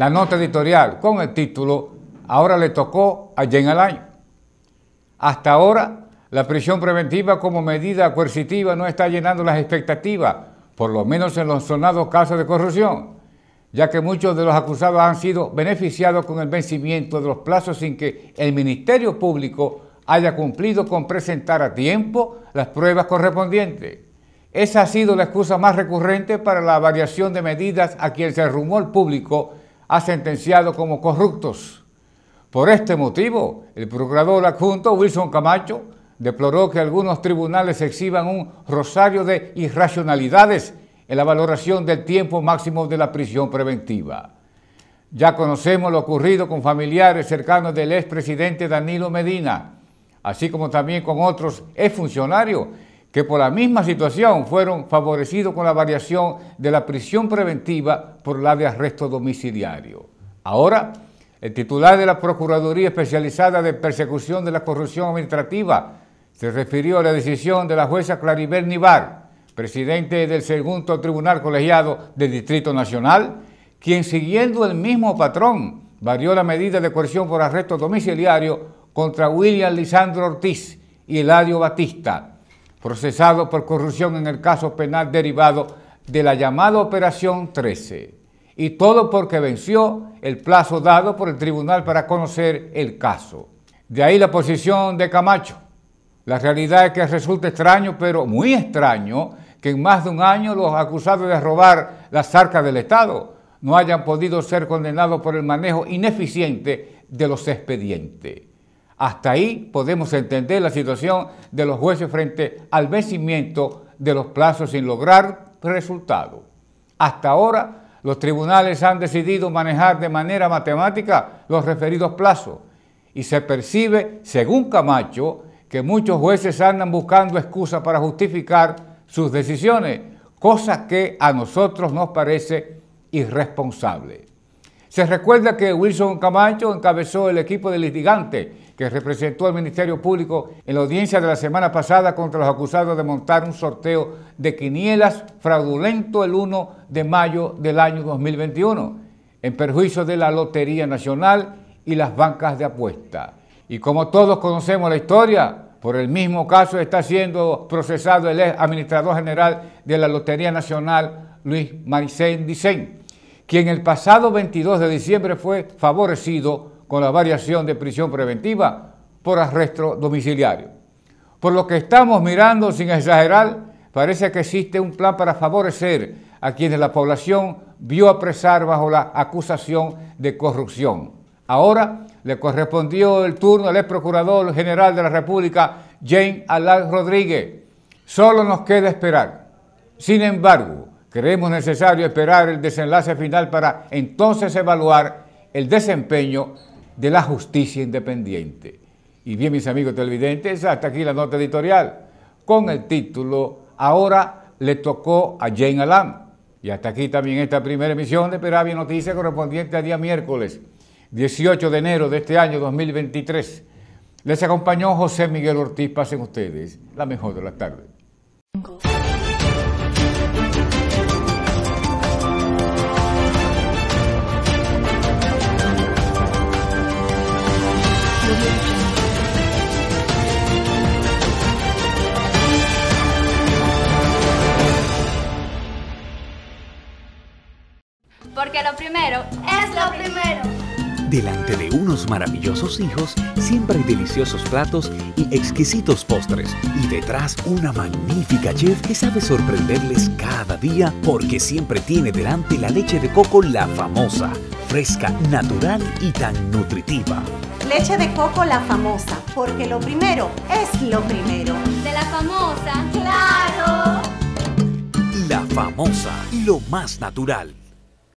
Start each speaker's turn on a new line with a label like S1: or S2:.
S1: la nota editorial con el título "Ahora le tocó a Jean Alain". Hasta ahora, la prisión preventiva como medida coercitiva no está llenando las expectativas, por lo menos en los sonados casos de corrupción, ya que muchos de los acusados han sido beneficiados con el vencimiento de los plazos sin que el Ministerio Público haya cumplido con presentar a tiempo las pruebas correspondientes. Esa ha sido la excusa más recurrente para la variación de medidas a quien el rumor público ha sentenciado como corruptos. Por este motivo, el procurador adjunto Wilson Camacho deploró que algunos tribunales exhiban un rosario de irracionalidades en la valoración del tiempo máximo de la prisión preventiva. Ya conocemos lo ocurrido con familiares cercanos del expresidente Danilo Medina, así como también con otros exfuncionarios que por la misma situación fueron favorecidos con la variación de la prisión preventiva por la de arresto domiciliario. Ahora, el titular de la Procuraduría Especializada de Persecución de la Corrupción Administrativa se refirió a la decisión de la jueza Claribel Nivar, presidente del segundo Tribunal Colegiado del Distrito Nacional, quien siguiendo el mismo patrón varió la medida de coerción por arresto domiciliario contra William Lisandro Ortiz y Eladio Batista, procesado por corrupción en el caso penal derivado de la llamada Operación 13. Y todo porque venció el plazo dado por el tribunal para conocer el caso. De ahí la posición de Camacho. La realidad es que resulta extraño, pero muy extraño, que en más de un año los acusados de robar las arcas del Estado no hayan podido ser condenados por el manejo ineficiente de los expedientes. Hasta ahí podemos entender la situación de los jueces frente al vencimiento de los plazos sin lograr resultado. Hasta ahora, los tribunales han decidido manejar de manera matemática los referidos plazos y se percibe, según Camacho, que muchos jueces andan buscando excusas para justificar sus decisiones, cosa que a nosotros nos parece irresponsable. Se recuerda que Wilson Camacho encabezó el equipo de litigantes que representó al Ministerio Público en la audiencia de la semana pasada contra los acusados de montar un sorteo de quinielas fraudulento el 1 de mayo del año 2021, en perjuicio de la Lotería Nacional y las bancas de apuesta. Y como todos conocemos la historia, por el mismo caso está siendo procesado el ex administrador general de la Lotería Nacional, Luis Maricén Dicen, quien el pasado 22 de diciembre fue favorecido con la variación de prisión preventiva por arresto domiciliario. Por lo que estamos mirando, sin exagerar, parece que existe un plan para favorecer a quienes la población vio apresar bajo la acusación de corrupción. Ahora le correspondió el turno al ex procurador general de la República, Jean Alain Rodríguez. Solo nos queda esperar. Sin embargo, creemos necesario esperar el desenlace final para entonces evaluar el desempeño de la justicia independiente. Y bien, mis amigos televidentes, hasta aquí la nota editorial con el título "Ahora le tocó a Jean Alain". Y hasta aquí también esta primera emisión de Peravia Noticias correspondiente al día miércoles 18 de enero de este año 2023. Les acompañó José Miguel Ortiz. Pasen ustedes la mejor de las tardes.
S2: Porque lo primero es lo primero.
S3: Delante de unos maravillosos hijos, siempre hay deliciosos platos y exquisitos postres. Y detrás una magnífica chef que sabe sorprenderles cada día porque siempre tiene delante la leche de coco La Famosa, fresca, natural y tan nutritiva.
S4: Leche de coco La Famosa, porque lo primero es lo primero.
S2: De La Famosa, ¡claro!
S3: La Famosa, lo más natural.